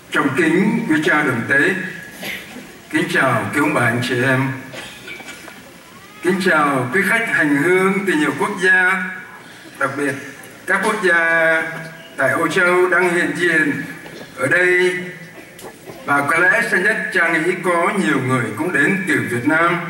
Trọng kính quý cha Đồng Tế, kính chào quý ông bà anh chị em, kính chào quý khách hành hương từ nhiều quốc gia, đặc biệt các quốc gia tại Âu Châu đang hiện diện ở đây, và có lẽ sẽ nhất cha nghĩ có nhiều người cũng đến từ Việt Nam.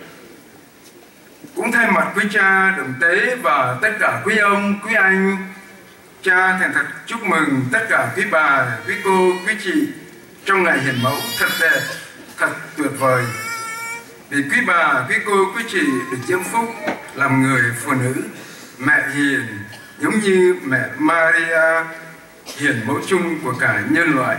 Cũng thay mặt quý cha Đồng Tế và tất cả quý ông, quý anh, cha thành thật chúc mừng tất cả quý bà, quý cô, quý chị trong ngày hiến mẫu thật đẹp, thật tuyệt vời. Vì quý bà, quý cô, quý chị được diễm phúc làm người phụ nữ mẹ hiền, giống như mẹ Maria hiền mẫu chung của cả nhân loại.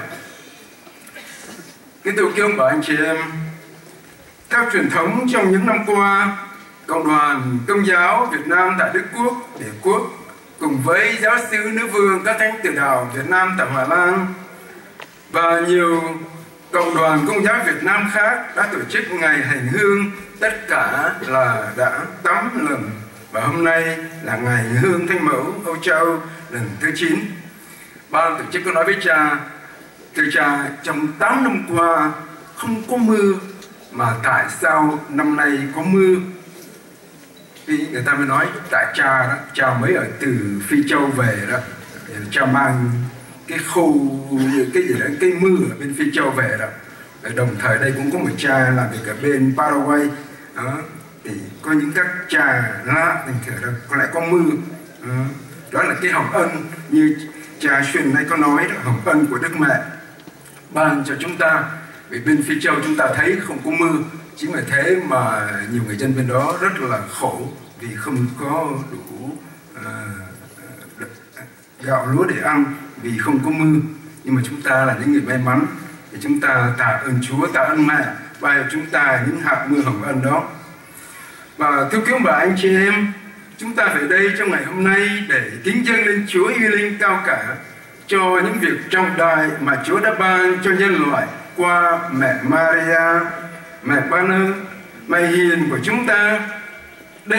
Kính thưa quý ông bà anh chị em, theo truyền thống trong những năm qua, Cộng đoàn Công giáo Việt Nam tại Đức Quốc, Đế Quốc cùng với giáo sư nữ vương các thánh tử đạo Việt Nam tại Hà Lan và nhiều cộng đoàn Công giáo Việt Nam khác đã tổ chức ngày hành hương, tất cả là đã 8 lần, và hôm nay là ngày hành hương Thánh Mẫu Âu Châu lần thứ 9. Ban tổ chức có nói với cha, thưa cha, trong 8 năm qua không có mưa, mà tại sao năm nay có mưa? Thì người ta mới nói tại cha đó, cha mới ở từ Phi Châu về đó, cha mang cái khu cái gì đó, cái mưa ở bên Phi Châu về đó. Đồng thời đây cũng có một cha làm việc ở bên Paraguay đó, thì có những các cha lá bình thường đó có lẽ có mưa đó. Đó là cái hồng ân như cha Xuyên này có nói đó, hồng ân của Đức Mẹ ban cho chúng ta. Vì bên Phi Châu chúng ta thấy không có mưa, chính vì thế mà nhiều người dân bên đó rất là khổ vì không có đủ gạo lúa để ăn vì không có mưa. Nhưng mà chúng ta là những người may mắn thì chúng ta tạ ơn Chúa, tạ ơn Mẹ ban cho chúng ta những hạt mưa hồng ân đó. Và thưa quý ông bà anh chị em, chúng ta về đây trong ngày hôm nay để kính dâng lên Chúa uy linh cao cả cho những việc trọng đại mà Chúa đã ban cho nhân loại qua mẹ Maria, mẹ Ban ơn, mẹ hiền của chúng ta. Đây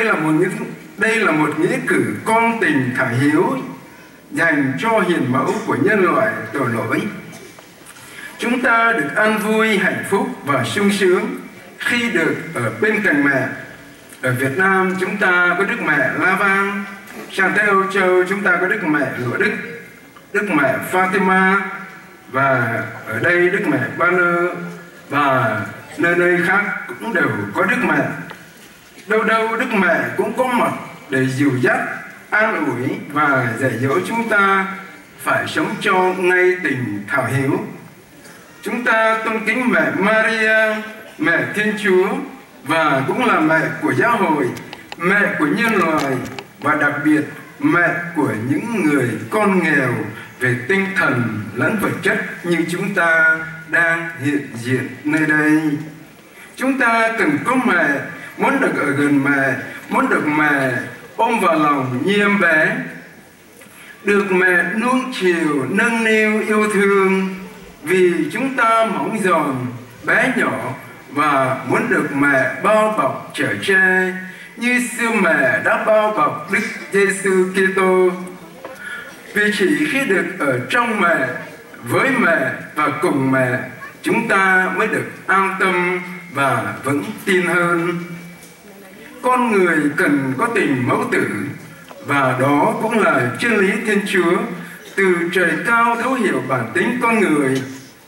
là một nghĩa cử con tình thả hiếu dành cho hiền mẫu của nhân loại tội lỗi. Chúng ta được an vui, hạnh phúc và sung sướng khi được ở bên cạnh mẹ. Ở Việt Nam chúng ta có Đức Mẹ La Vang, sang tới Âu Châu chúng ta có Đức Mẹ Lụa Đức, Đức Mẹ Fatima, và ở đây Đức Mẹ Banner, và nơi nơi khác cũng đều có Đức Mẹ. Đâu đâu Đức Mẹ cũng có mặt để dìu dắt, an ủi và dạy dỗ chúng ta phải sống cho ngay tình thảo hiếu. Chúng ta tôn kính mẹ Maria, mẹ Thiên Chúa, và cũng là mẹ của giáo hội, mẹ của nhân loại, và đặc biệt mẹ của những người con nghèo về tinh thần lẫn vật chất như chúng ta đang hiện diện nơi đây. Chúng ta từng có mẹ, muốn được ở gần mẹ, muốn được mẹ ôm vào lòng như em bé, được mẹ nuông chiều nâng niu yêu thương, vì chúng ta mỏng giòn bé nhỏ và muốn được mẹ bao bọc chở che như xưa mẹ đã bao bọc Đức Giêsu Kitô. Vì chỉ khi được ở trong mẹ, với mẹ và cùng mẹ, chúng ta mới được an tâm và vững tin hơn. Con người cần có tình mẫu tử, và đó cũng là chân lý Thiên Chúa từ trời cao thấu hiểu bản tính con người,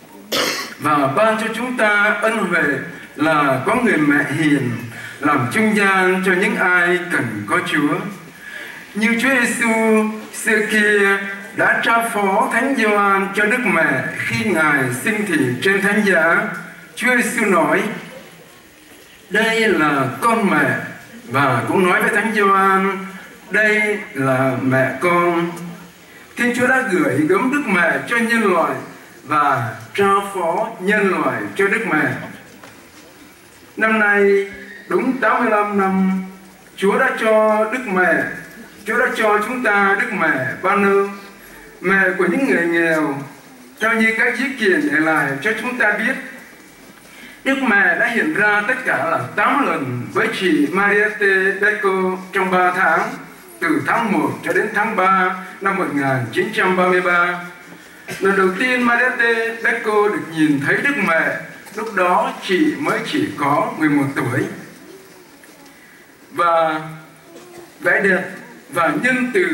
và ban cho chúng ta ân huệ là có người mẹ hiền làm trung gian cho những ai cần có Chúa. Như Chúa Giêsu xưa kia đã trao phó Thánh Gioan cho Đức Mẹ khi Ngài sinh thì trên thánh giá. Chúa Giêsu nói: đây là con mẹ, và cũng nói với Thánh Gioan: đây là mẹ con. Thiên Chúa đã gửi gắm Đức Mẹ cho nhân loại và trao phó nhân loại cho Đức Mẹ. Năm nay đúng 85 năm, Chúa đã cho chúng ta Đức Mẹ Ban ơn, mẹ của những người nghèo. Theo như các viết kiện để lại cho chúng ta biết, Đức Mẹ đã hiện ra tất cả là 8 lần với chị Mariette Becco trong 3 tháng, từ tháng 1 cho đến tháng 3 năm 1933. Lần đầu tiên Mariette Becco được nhìn thấy Đức Mẹ, lúc đó chị mới chỉ có 11 tuổi. Và vẻ đẹp và nhân từ,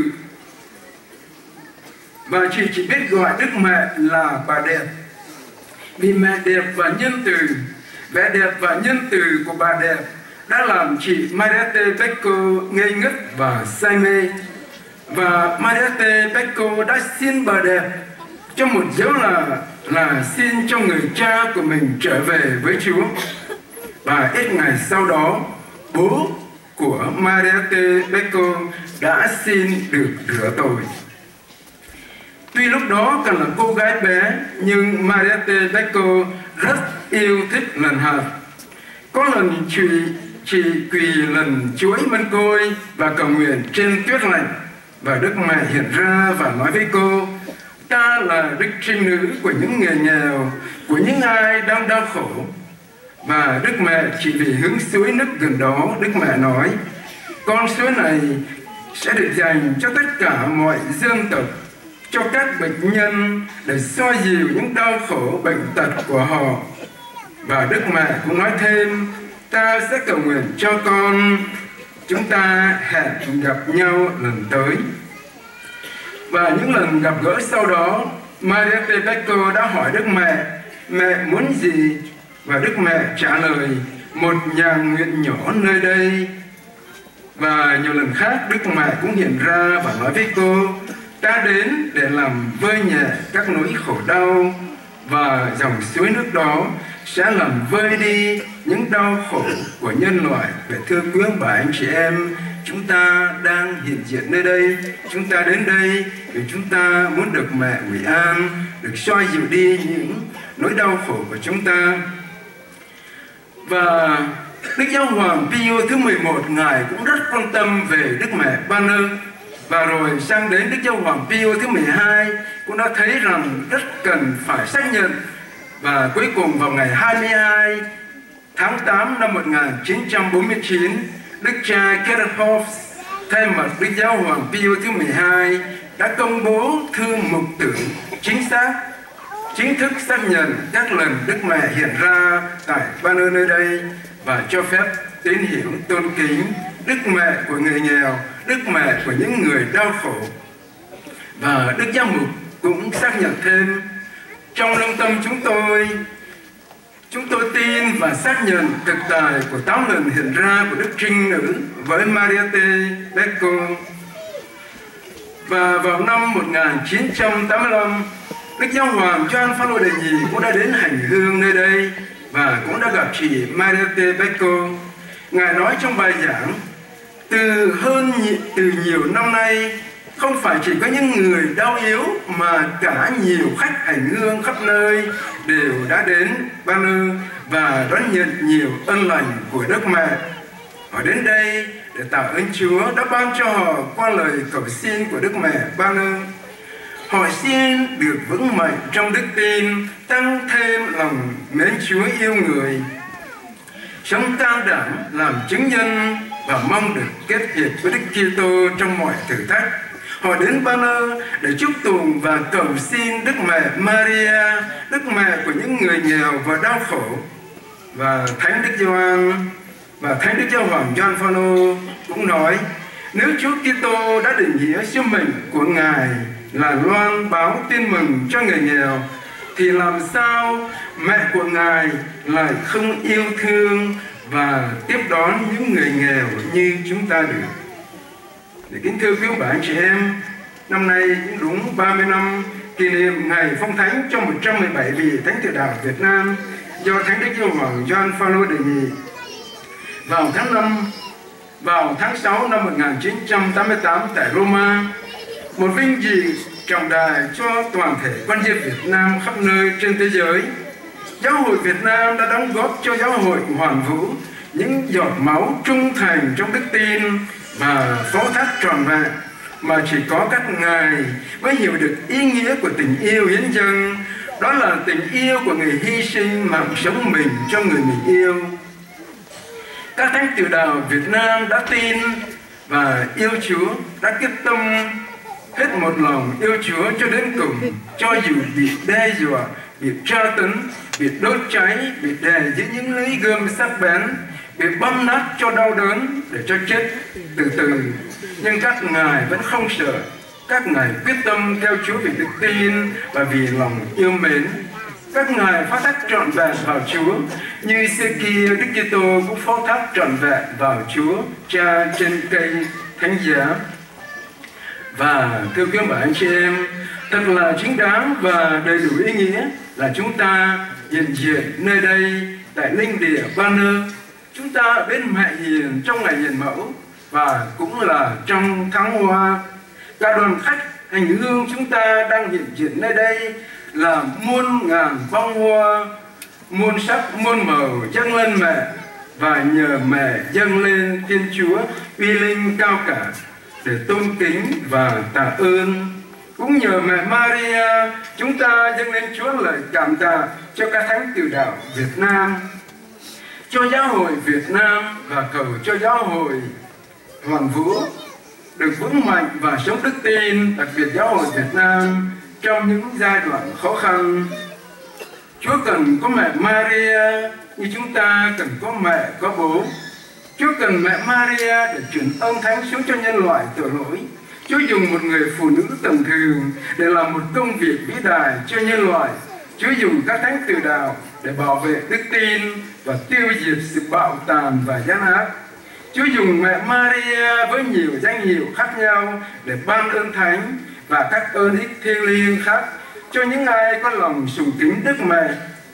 và chị chỉ biết gọi Đức Mẹ là bà đẹp. Vì mẹ đẹp và nhân từ, vẻ đẹp và nhân từ của bà đẹp đã làm chị Mariette Becco ngây ngất và say mê. Và Mariette Becco đã xin bà đẹp trong một dấu là xin cho người cha của mình trở về với Chúa. Và ít ngày sau đó, bố của Mariette Becco đã xin được rửa tội. Tuy lúc đó còn là cô gái bé, nhưng Mariette Becco rất yêu thích lần hạt. Có lần chị quỳ lần chuỗi mân côi và cầu nguyện trên tuyết lạnh, và Đức Mẹ hiện ra và nói với cô: ta là Đức Trinh Nữ của những người nghèo, của những ai đang đau khổ. Và Đức Mẹ chỉ vì hướng suối nước gần đó, Đức Mẹ nói: con suối này sẽ được dành cho tất cả mọi dân tộc, cho các bệnh nhân, để xoa dịu những đau khổ bệnh tật của họ. Và Đức Mẹ cũng nói thêm: ta sẽ cầu nguyện cho con, chúng ta hẹn gặp nhau lần tới. Và những lần gặp gỡ sau đó, Mariette Becco đã hỏi Đức Mẹ: mẹ muốn gì? Và Đức Mẹ trả lời: một nhà nguyện nhỏ nơi đây. Và nhiều lần khác, Đức Mẹ cũng hiện ra và nói với cô: ta đến để làm vơi nhẹ các nỗi khổ đau, và dòng suối nước đó sẽ làm vơi đi những đau khổ của nhân loại. Vậy thưa quý ông bà anh chị em, chúng ta đang hiện diện nơi đây, chúng ta đến đây vì chúng ta muốn được mẹ ủy an, được xoa dịu đi những nỗi đau khổ của chúng ta. Và Đức Giáo hoàng Pio thứ 11, Ngài cũng rất quan tâm về Đức Mẹ Banner. Và rồi sang đến Đức Giáo hoàng Pio thứ 12 cũng đã thấy rằng rất cần phải xác nhận. Và cuối cùng vào ngày 22 tháng 8 năm 1949, Đức cha Kierkegaard thay mặt Đức Giáo hoàng Pio thứ 12 đã công bố thư mục tưởng chính thức xác nhận các lần Đức Mẹ hiện ra tại Banner nơi đây, và cho phép tín hiểu tôn kính Đức Mẹ của người nghèo, Đức Mẹ của những người đau khổ. Và Đức Giám mục cũng xác nhận thêm: trong lương tâm chúng tôi tin và xác nhận thực tại của 8 lần hiện ra của Đức Trinh Nữ với Mariette Becco. Và vào năm 1985, Đức Giáo hoàng Gioan Phaolô đệ nhị cũng đã đến hành hương nơi đây và cũng đã gặp chị Mariette Becco. Ngài nói trong bài giảng: từ nhiều năm nay, không phải chỉ có những người đau yếu mà cả nhiều khách hành hương khắp nơi đều đã đến Banner và đón nhận nhiều ân lành của Đức Mẹ. Họ đến đây để tạ ơn Chúa đã ban cho họ qua lời cầu xin của Đức Mẹ Banner. Họ xin được vững mạnh trong đức tin, tăng thêm lòng mến Chúa yêu người, sống can đảm làm chứng nhân và mong được kết hiệp với Đức Kitô trong mọi thử thách. Họ đến Banner để chúc tụng và cầu xin Đức Mẹ Maria, Đức Mẹ của những người nghèo và đau khổ. Và Thánh Đức Gioan và Thánh Đức Giáo hoàng Gioan Phaolô cũng nói: nếu Chúa Kitô đã định nghĩa sứ mệnh của Ngài là loan báo tin mừng cho người nghèo, thì làm sao mẹ của Ngài lại không yêu thương và tiếp đón những người nghèo như chúng ta được? Để kính thưa quý bà anh chị em, năm nay cũng đúng 30 năm kỷ niệm ngày phong thánh cho 117 vị thánh tử đạo Việt Nam do Thánh Đức Giáo hoàng Gioan Phaolô đệ nhị. Vào tháng 6 năm 1988 tại Roma, một vinh dự trọng đại cho toàn thể con dân Việt Nam khắp nơi trên thế giới. Giáo hội Việt Nam đã đóng góp cho giáo hội hoàn vũ những giọt máu trung thành trong đức tin và phó thác trọn vẹn mà chỉ có các ngài mới hiểu được ý nghĩa của tình yêu hiến dâng. Đó là tình yêu của người hy sinh mạng sống mình cho người mình yêu. Các thánh tử đạo Việt Nam đã tin và yêu Chúa, đã quyết tâm hết một lòng yêu Chúa cho đến cùng, cho dù bị đe dọa, bị tra tấn, bị đốt cháy, bị đè dưới những lưỡi gươm sắc bén, bị băm nát cho đau đớn để cho chết từ từ. Nhưng các ngài vẫn không sợ. Các ngài quyết tâm theo Chúa vì đức tin và vì lòng yêu mến. Các ngài phó thác trọn vẹn vào Chúa, như xưa kia Đức Kitô cũng phó thác trọn vẹn vào Chúa Cha trên cây thánh giá. Và thưa quý bà anh chị em, thật là chính đáng và đầy đủ ý nghĩa là chúng ta hiện diện nơi đây tại linh địa Banner. Chúng ta ở bên Mẹ Hiền trong ngày hiền mẫu và cũng là trong tháng Hoa. Cả đoàn khách hành hương chúng ta đang hiện diện nơi đây là muôn ngàn bông hoa, muôn sắc muôn màu dâng lên mẹ, và nhờ mẹ dâng lên Thiên Chúa uy linh cao cả để tôn kính và tạ ơn. Cũng nhờ mẹ Maria chúng ta dâng lên Chúa lời cảm tạ cho các thánh tử đạo Việt Nam, cho giáo hội Việt Nam, và cầu cho giáo hội Hoàn Vũ được vững mạnh và sống đức tin, đặc biệt giáo hội Việt Nam trong những giai đoạn khó khăn. Chúa cần có mẹ Maria như chúng ta cần có mẹ có bố. Chúa cần mẹ Maria để truyền ơn thánh xuống cho nhân loại tội lỗi. Chúa dùng một người phụ nữ tầm thường để làm một công việc vĩ đại cho nhân loại. Chúa dùng các thánh tử đạo để bảo vệ đức tin và tiêu diệt sự bạo tàn và gian ác. Chúa dùng mẹ Maria với nhiều danh hiệu khác nhau để ban ơn thánh và các ơn ích thiêng liêng khác cho những ai có lòng sùng kính Đức Mẹ,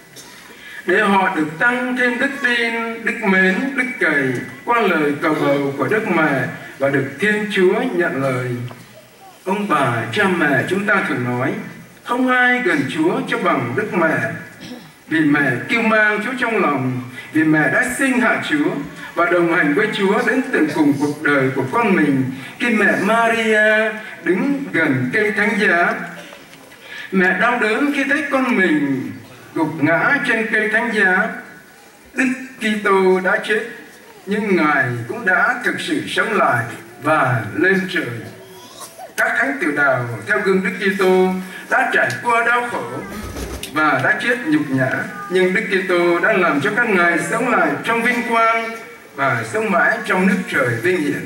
để họ được tăng thêm đức tin, đức mến, đức cậy qua lời cầu bầu của Đức Mẹ và được Thiên Chúa nhận lời. Ông bà cha mẹ chúng ta thường nói không ai gần Chúa cho bằng Đức Mẹ, vì mẹ kêu mang Chúa trong lòng, vì mẹ đã sinh hạ Chúa và đồng hành với Chúa đến tận cùng cuộc đời của con mình. Khi mẹ Maria đứng gần cây thánh giá, mẹ đau đớn khi thấy con mình gục ngã trên cây thánh giá. Đức Kitô đã chết, nhưng Ngài cũng đã thực sự sống lại và lên trời. Các thánh tử đạo theo gương Đức Kitô đã trải qua đau khổ và đã chết nhục nhã, nhưng Đức Kitô đã làm cho các ngài sống lại trong vinh quang và sống mãi trong nước trời vinh hiển.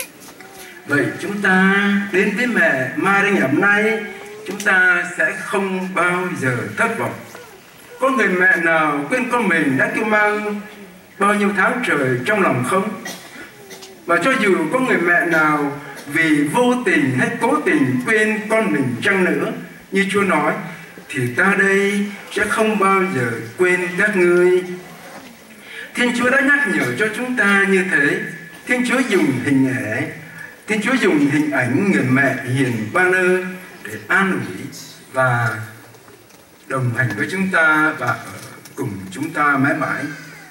Vậy chúng ta đến với mẹ Maria ngày hôm nay, chúng ta sẽ không bao giờ thất vọng. Có người mẹ nào quên con mình đã kêu mang bao nhiêu tháng trời trong lòng không? Và cho dù có người mẹ nào vì vô tình hay cố tình quên con mình chăng nữa, như Chúa nói, thì ta đây sẽ không bao giờ quên các ngươi. Thiên Chúa đã nhắc nhở cho chúng ta như thế. Thiên Chúa dùng Thiên Chúa dùng hình ảnh người mẹ hiền Banner để an ủi và đồng hành với chúng ta và ở cùng chúng ta mãi mãi.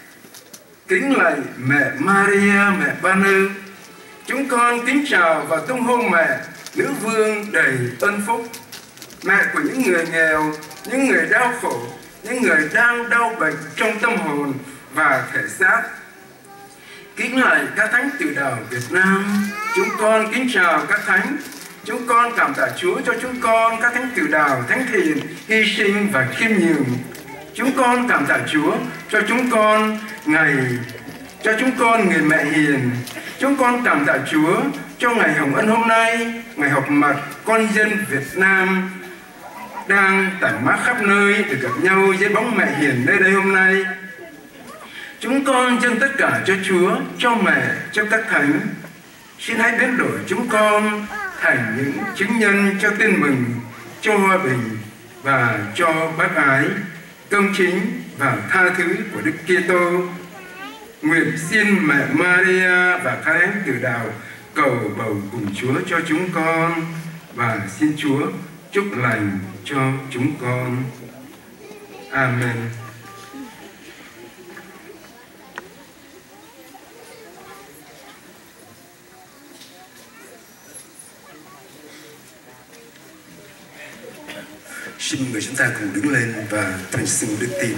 Kính lạy mẹ Maria, mẹ Banner, chúng con kính chào và tung hôn mẹ, nữ vương đầy ơn phúc, mẹ của những người nghèo, những người đau khổ, những người đang đau bệnh trong tâm hồn và thể xác. Kính lạy các thánh tử đạo Việt Nam, chúng con kính chào các thánh. Chúng con cảm tạ Chúa cho chúng con các thánh tử đạo thánh thiện, hy sinh và khiêm nhường. Chúng con cảm tạ Chúa cho chúng con người mẹ hiền. Chúng con cảm tạ Chúa cho ngày Hồng Ân hôm nay, ngày họp mặt con dân Việt Nam đang tản mát khắp nơi để gặp nhau dưới bóng mẹ hiền nơi đây hôm nay. Chúng con dâng tất cả cho Chúa, cho mẹ, cho các thánh. Xin hãy biến đổi chúng con thành những chứng nhân cho tin mừng, cho hòa bình và cho bác ái, công chính và tha thứ của Đức Kitô. Nguyện xin mẹ Maria và các thánh tử đạo cầu bầu cùng Chúa cho chúng con, và xin Chúa chúc lành cho chúng con. Amen. Xin mời chúng ta cùng đứng lên và thành xưng đức tin.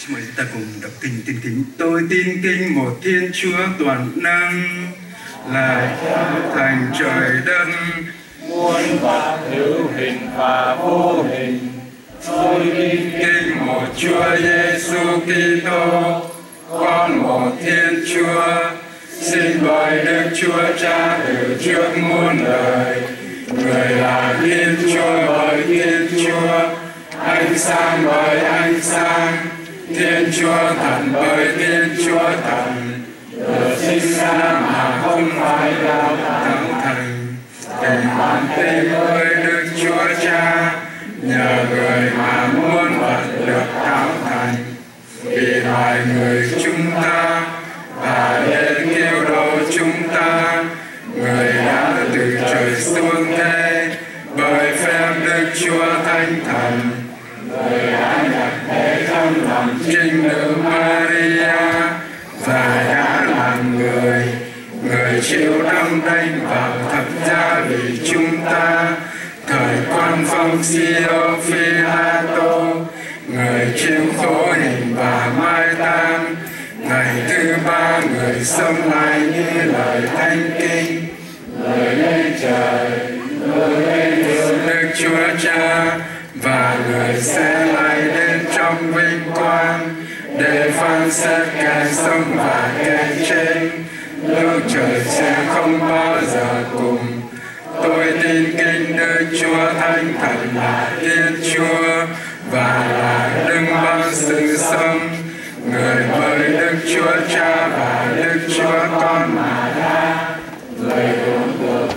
Xin mời chúng ta cùng đọc kinh tin kính. Tôi tin kinh một Thiên Chúa toàn năng, là Cha thành trời đất, muôn vật hữu hình và vô hình. Tôi tin kinh một Chúa Giêsu Kitô, con một Thiên Chúa, sinh bởi Đức Chúa Cha từ trước muôn đời. Người là Thiên Chúa bởi Thiên Chúa, ánh sáng bởi ánh sáng, Thiên Chúa thần bởi Thiên Chúa thần, được sinh ra mà không phải đạo thành, tình hoàn tình với Đức Chúa Cha, nhờ người mà muôn vật được tạo thành. Vì loài người chúng ta và để cứu độ chúng ta, người đã từ trời xuống thế bởi phép Đức Chúa Thánh Thần. Người đã nhập thể trong lòng trinh nữ Maria và đã làm người. Người chịu đóng đinh vào thập giá vì chúng ta. Thời quan phong Siêu Phi-la-tô, người chịu khổ hình và mai táng. Ngày thứ ba người sống lại như lời thánh kinh. Người lên trời, người lên hướng Đức Chúa Cha, và người sẽ lại đến trong vinh quang để phán xét kẻ sống và kẻ chết. Nước trời sẽ không bao giờ cùng. Tôi tin kinh Đức Chúa Thánh Thần là Thiên Chúa và là Đấng ban sự sống, người bởi Đức Chúa Cha và Đức Chúa Con mà ra. Người cũng được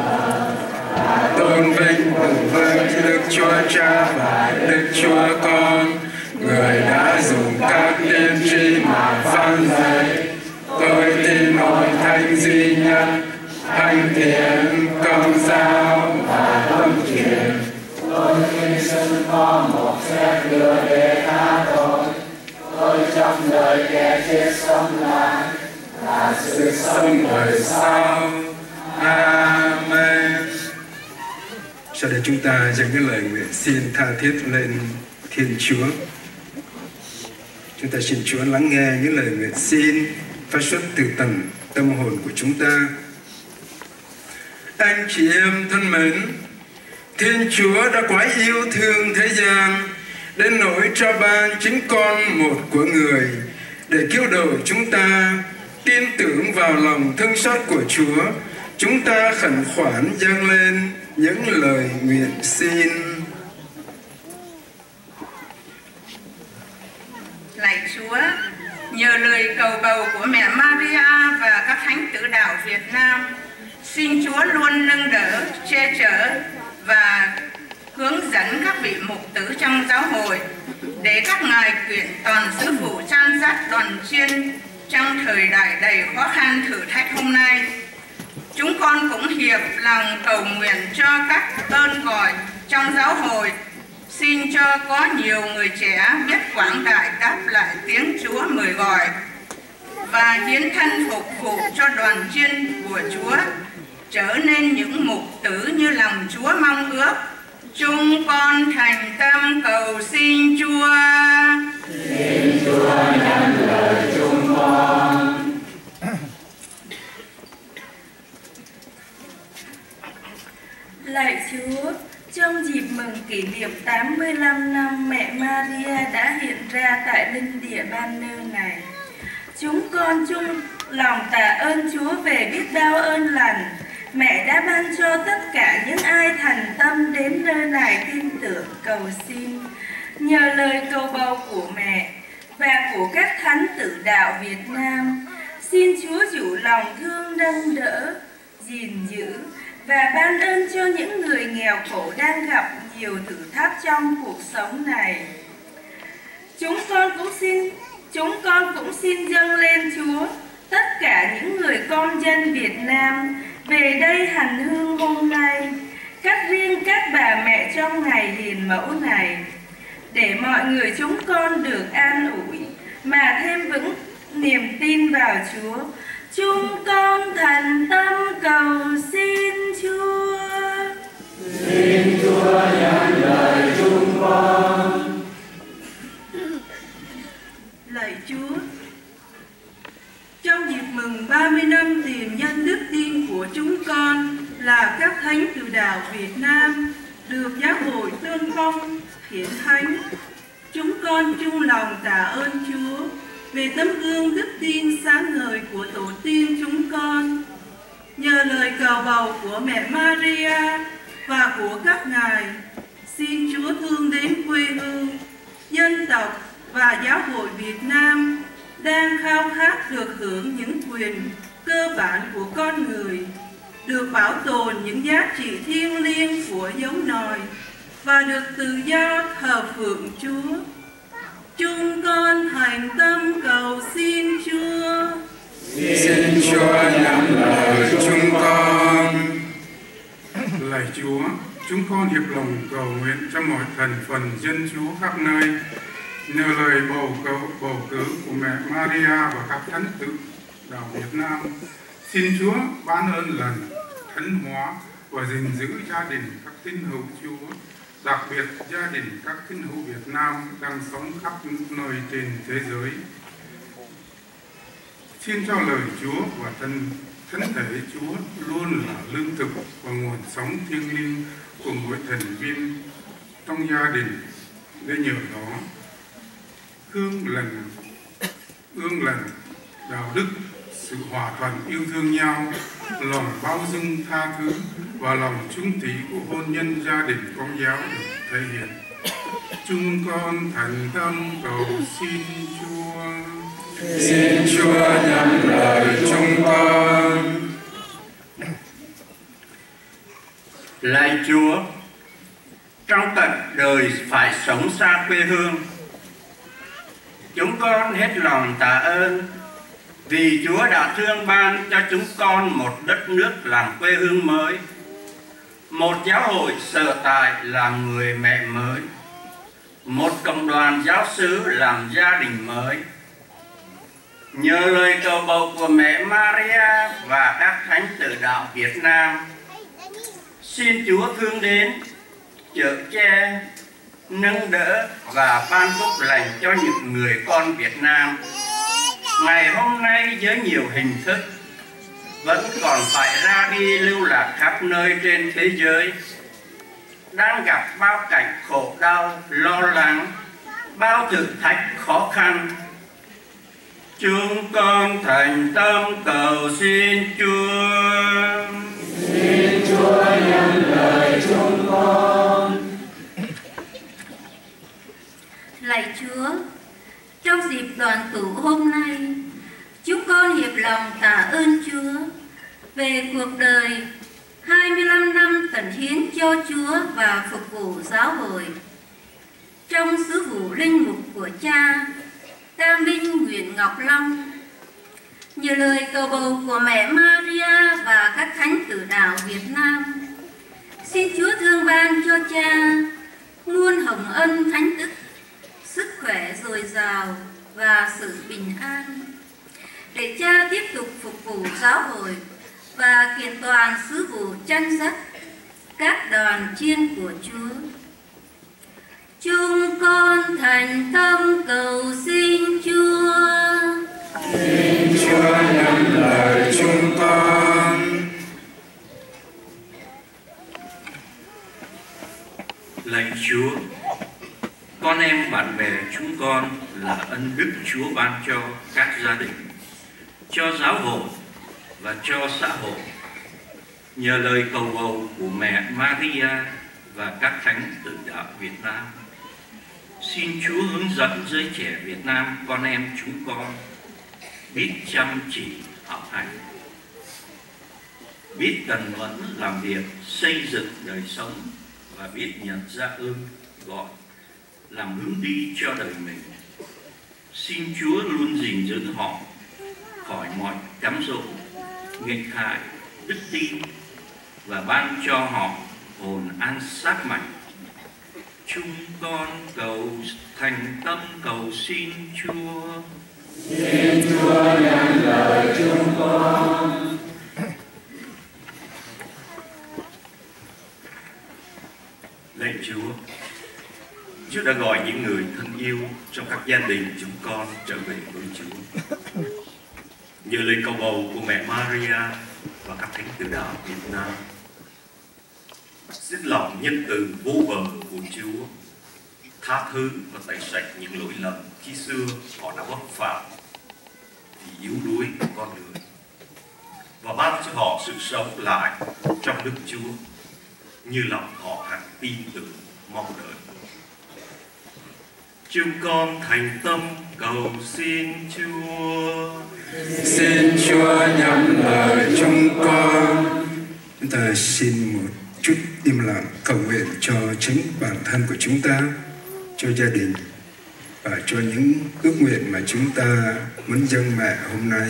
tôn vinh cùng với Đức Chúa Cha và Đức Chúa Con, người đã dùng các tiên tri mà phán dạy. Tôi tin hội thánh duy nhất, thánh thiện, công giáo và tâm truyền. tôi tin xưng có một phép lửa để tha tội. Tôi trong đời kẻ chết sống lại là sự sống đời sau. Amen. Sau đây chúng ta dâng cái lời nguyện xin tha thiết lên Thiên Chúa. Chúng ta xin Chúa lắng nghe những lời nguyện xin phát xuất từ tận tâm hồn của chúng ta. Anh chị em thân mến, Thiên Chúa đã quá yêu thương thế gian đến nỗi cho ban chính con một của người để cứu độ chúng ta. Tin tưởng vào lòng thương xót của Chúa, chúng ta khẩn khoản dâng lên những lời nguyện xin. Lạy Chúa, nhờ lời cầu bầu của mẹ Maria và các thánh tử đạo Việt Nam, xin Chúa luôn nâng đỡ, che chở và hướng dẫn các vị mục tử trong giáo hội để các ngài quyện toàn sứ phụ chan dắt đoàn chiên trong thời đại đầy khó khăn thử thách hôm nay. Chúng con cũng hiệp lòng cầu nguyện cho các ơn gọi trong giáo hội. Xin cho có nhiều người trẻ biết quảng đại đáp lại tiếng Chúa mời gọi và hiến thân phục vụ cho đoàn chiên của Chúa, trở nên những mục tử như lòng Chúa mong ước. Chúng con thành tâm cầu xin Chúa. Xin Chúa nhận lời chúng con. Lạy Chúa, trong dịp mừng kỷ niệm 85 năm mẹ Maria đã hiện ra tại linh địa ban nơ này, chúng con chung lòng tạ ơn Chúa về biết bao ơn lành mẹ đã ban cho tất cả những ai thành tâm đến nơi này tin tưởng cầu xin. Nhờ lời cầu bầu của mẹ và của các thánh tử đạo Việt Nam, xin Chúa chủ lòng thương nâng đỡ, gìn giữ và ban ơn cho những người nghèo khổ đang gặp nhiều thử thách trong cuộc sống này. Chúng con cũng xin dâng lên Chúa tất cả những người con dân Việt Nam về đây hành hương hôm nay, riêng các bà mẹ trong ngày hiền mẫu này, để mọi người chúng con được an ủi mà thêm vững niềm tin vào Chúa. Chúng con thành tâm cầu xin Chúa. Xin Chúa nhận lời chúng con. Lạy Chúa, trong dịp mừng 30 năm tiền nhân đức tin của chúng con là các thánh từ đạo Việt Nam được giáo hội Tương Phong hiển thánh, chúng con chung lòng tạ ơn Chúa về tấm gương đức tin sáng ngời của tổ tiên chúng con. Nhờ lời cầu bầu của mẹ Maria và của các ngài, xin Chúa thương đến quê hương, dân tộc và giáo hội Việt Nam đang khao khát được hưởng những quyền cơ bản của con người, được bảo tồn những giá trị thiêng liêng của giống nòi và được tự do thờ phượng Chúa. Chúng con thành tâm cầu xin Chúa. Xin Chúa nhận lời chúng con. Lạy Chúa, chúng con hiệp lòng cầu nguyện cho mọi thành phần dân Chúa khắp nơi, nhờ lời bầu cử của mẹ Maria và các thánh tử đạo Việt Nam. Xin Chúa ban ơn lành, thánh hóa và gìn giữ gia đình các tín hữu Chúa, đặc biệt gia đình các tín hữu Việt Nam đang sống khắp nơi trên thế giới. Xin cho lời Chúa và thân thể Chúa luôn là lương thực và nguồn sống thiêng liêng của mỗi thành viên trong gia đình, để nhờ đó ương lành, đạo đức, sự hòa thuận yêu thương nhau, lòng bao dung tha thứ và lòng chung thủy của hôn nhân gia đình công giáo được thể hiện. Chúng con thành tâm cầu xin Chúa. Xin Chúa nhận lời chúng con. Lạy Chúa, trong tận đời phải sống xa quê hương, chúng con hết lòng tạ ơn vì Chúa đã thương ban cho chúng con một đất nước làm quê hương mới, một giáo hội sở tại làm người mẹ mới, một cộng đoàn giáo xứ làm gia đình mới. Nhờ lời cầu bầu của mẹ Maria và các thánh tử đạo Việt Nam, xin Chúa thương đến, chở che, nâng đỡ và ban phúc lành cho những người con Việt Nam ngày hôm nay với nhiều hình thức vẫn còn phải ra đi lưu lạc khắp nơi trên thế giới, đang gặp bao cảnh khổ đau, lo lắng, bao thử thách khó khăn. Chúng con thành tâm cầu xin Chúa. Xin Chúa nhận lời chúng con. Lạy Chúa, trong dịp đoàn tụ hôm nay, chúng con hiệp lòng tạ ơn Chúa về cuộc đời 25 năm tận hiến cho Chúa và phục vụ giáo hội. Trong sứ vụ linh mục của cha Tam Minh Nguyễn Ngọc Long, nhờ lời cầu bầu của mẹ Maria và các thánh tử đạo Việt Nam, xin Chúa thương ban cho cha muôn hồng ân thánh đức, sức khỏe dồi dào và sự bình an, để cha tiếp tục phục vụ giáo hội và kiện toàn sứ vụ chăn dắt các đoàn chiên của Chúa. Chúng con thành tâm cầu xin Chúa. Xin Chúa nhận lời chúng con. Lạy Chúa, con em bạn bè chúng con là ân đức Chúa ban cho các gia đình, cho giáo hội và cho xã hội. Nhờ lời cầu bầu của mẹ Maria và các thánh tử đạo Việt Nam, xin Chúa hướng dẫn giới trẻ Việt Nam con em chúng con biết chăm chỉ học hành, biết cần mẫn làm việc xây dựng đời sống và biết nhận ra ơn gọi làm hướng đi cho đời mình. Xin Chúa luôn gìn giữ họ khỏi mọi cám dỗ, nghịch hại, đức tin và ban cho họ hồn an xác mạnh. Chúng con thành tâm cầu xin Chúa. Xin Chúa nhận lời chúng con. Lạy Chúa, Chúa đã gọi những người thân yêu trong các gia đình chúng con trở về với Chúa. Nhờ lời cầu bầu của mẹ Maria và các thánh tử đạo Việt Nam, xin lòng nhân từ vô bờ của Chúa tha thứ và tẩy sạch những lỗi lầm khi xưa họ đã vấp phạm vì yếu đuối của con người, và ban cho họ sự sống lại trong Đức Chúa như lòng họ hằng tin tưởng mong đợi. Chúng con thành tâm cầu xin Chúa. Xin Chúa nhắm lời chúng con. Chúng ta xin một chút im lặng cầu nguyện cho chính bản thân của chúng ta, cho gia đình và cho những ước nguyện mà chúng ta muốn dâng mẹ hôm nay.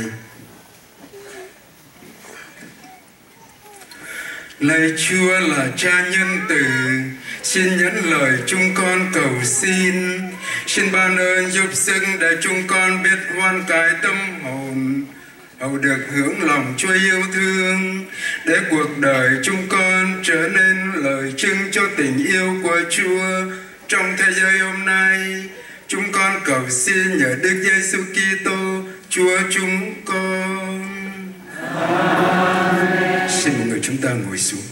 Lạy Chúa là Cha nhân từ, xin nhẫn lời chúng con cầu xin. Xin ban ơn giúp sức để chúng con biết hoan cải tâm hồn, hầu được hưởng lòng Chúa yêu thương, để cuộc đời chúng con trở nên lời chứng cho tình yêu của Chúa trong thế giới hôm nay. Chúng con cầu xin nhờ Đức Giêsu Kitô Chúa chúng con. Xin mọi người chúng ta ngồi xuống.